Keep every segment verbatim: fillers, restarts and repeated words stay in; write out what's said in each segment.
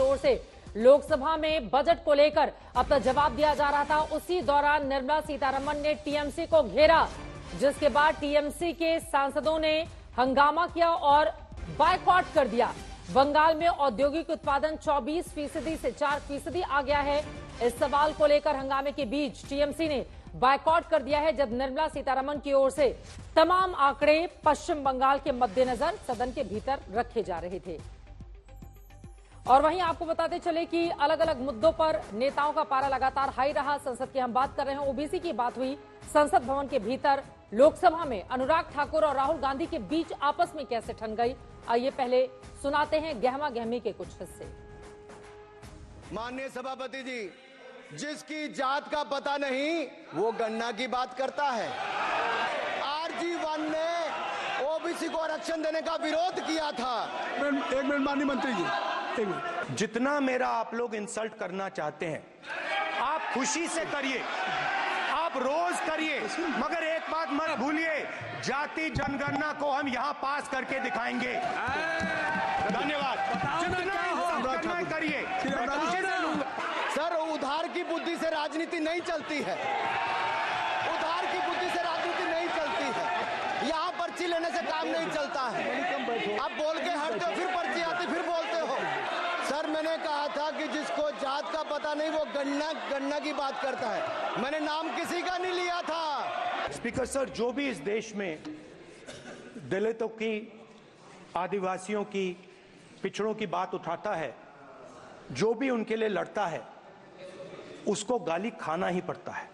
ओर से लोकसभा में बजट को लेकर अब तक जवाब दिया जा रहा था। उसी दौरान निर्मला सीतारमण ने टीएमसी को घेरा, जिसके बाद टीएमसी के सांसदों ने हंगामा किया और बायकॉट कर दिया। बंगाल में औद्योगिक उत्पादन चौबीस फीसदी से चार फीसदी आ गया है। इस सवाल को लेकर हंगामे के बीच टीएमसी ने बायकॉट कर दिया है, जब निर्मला सीतारमण की ओर से तमाम आंकड़े पश्चिम बंगाल के मद्देनजर सदन के भीतर रखे जा रहे थे। और वहीं आपको बताते चले कि अलग अलग मुद्दों पर नेताओं का पारा लगातार हाई रहा। संसद की हम बात कर रहे हैं, ओबीसी की बात हुई। संसद भवन के भीतर लोकसभा में अनुराग ठाकुर और राहुल गांधी के बीच आपस में कैसे ठन गई, आइए पहले सुनाते हैं गहमा गहमी के कुछ हिस्से। माननीय सभापति जी, जिसकी जात का पता नहीं वो गन्ना की बात करता है। आरजी वन ने ओबीसी को आरक्षण देने का विरोध किया था। एक मिनट माननीय मंत्री जी, एक मिनट। जितना मेरा आप लोग इंसल्ट करना चाहते हैं आप खुशी से करिए, आप रोज करिए, मगर एक बात मत भूलिए, जाति जनगणना को हम यहाँ पास करके दिखाएंगे। धन्यवाद। जितना करिए। सर, उधार की बुद्धि से राजनीति नहीं चलती है, उधार की बुद्धि से राजनीति नहीं चलती है। यहाँ पर्ची लेने से काम नहीं चलता है। आप बोल के हटते हो, फिर पर्ची आती, फिर बोलते हो। सर, मैंने कहा था कि जिसको जात का पता नहीं वो गन्ना गन्ना की बात करता है। मैंने नाम किसी का नहीं लिया था। स्पीकर सर, जो भी इस देश में दलितों की, आदिवासियों की, पिछड़ों की बात उठाता है, जो भी उनके लिए लड़ता है, उसको गाली खाना ही पड़ता है।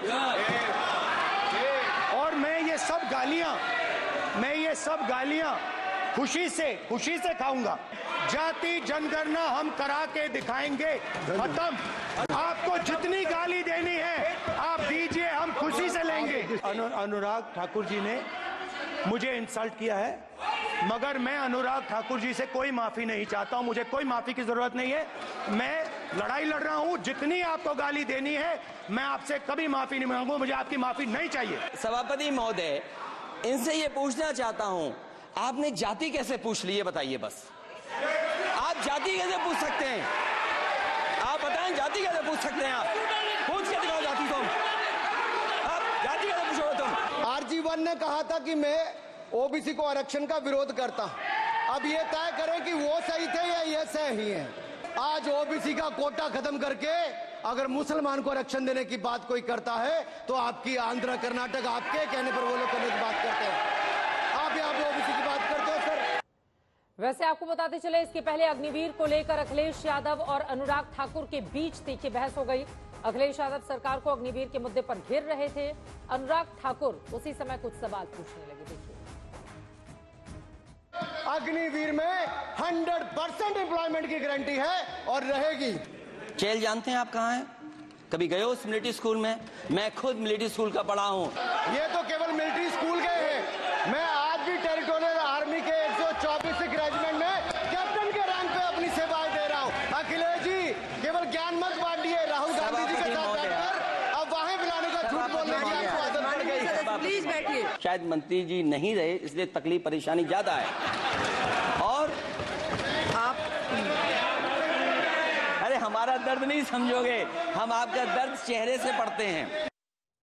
और मैं ये सब गालियां मैं ये सब गालियां खुशी से खुशी से खाऊंगा। जाति जनगणना हम करा के दिखाएंगे। खत्म। आपको जितनी गाली देनी है आप दीजिए, हम खुशी से लेंगे। अनु, अनुराग ठाकुर जी ने मुझे इंसल्ट किया है, मगर मैं अनुराग ठाकुर जी से कोई माफी नहीं चाहता हूं। मुझे कोई माफी की जरूरत नहीं है। मैं लड़ाई लड़ रहा हूं। जितनी आपको गाली देनी है मैं आपसे कभी माफी नहीं मांगूंगा। मुझे आपकी माफी नहीं चाहिए। सभापति महोदय, इनसे ये पूछना चाहता हूं, आपने जाति कैसे पूछ ली, ये बताइए बस। आप जाति कैसे पूछ सकते हैं? आप बताएं, जाति कैसे पूछ सकते हैं? आप पूछ के दिखाओ जाति तुम। आप जाति कैसे पूछोगे तुम? आरजी वन ने कहा था कि मैं ओबीसी को आरक्षण का विरोध करता हूं। अब ये तय करें कि वो सही थे या ये सही है। आज ओबीसी का कोटा खत्म करके अगर मुसलमान को आरक्षण देने की बात कोई करता है तो आपकी आंध्र कर्नाटक आपके कहने पर वो लोग करने की बात करते हैं। आप यहाँ पे ओबीसी की बात करते हो सर। वैसे आपको बताते चले, इसके पहले अग्निवीर को लेकर अखिलेश यादव और अनुराग ठाकुर के बीच तीखी बहस हो गई। अखिलेश यादव सरकार को अग्निवीर के मुद्दे पर घेर रहे थे। अनुराग ठाकुर उसी समय कुछ सवाल पूछने लगे। देखिए, अग्निवीर में हंड्रेड परसेंट एम्प्लॉयमेंट की गारंटी है और रहेगी। चेल जानते हैं आप कहाँ हैं? कभी गए हो उस मिलिट्री स्कूल में? मैं खुद मिलिट्री स्कूल का पढ़ा हूँ। ये तो केवल मिलिट्री स्कूल गए हैं। मैं आज भी टेरिटोरियल आर्मी के एक सौ चौबीस रेजिमेंट में कैप्टन के रैंक पे अपनी सेवाएं दे रहा हूँ। अखिलेश जी, केवल ज्ञान मत बांटिए। राहुल गांधी जी के साथ बैठकर अब वहां बुलाने का झूठ बोलने की आपको आदत पड़ गई। प्लीज बैठिए। शायद मंत्री जी नहीं रहे, इसलिए तकलीफ परेशानी ज्यादा है। और आप अरे हमारा दर्द नहीं समझोगे, हम आपका दर्द चेहरे से पढ़ते हैं।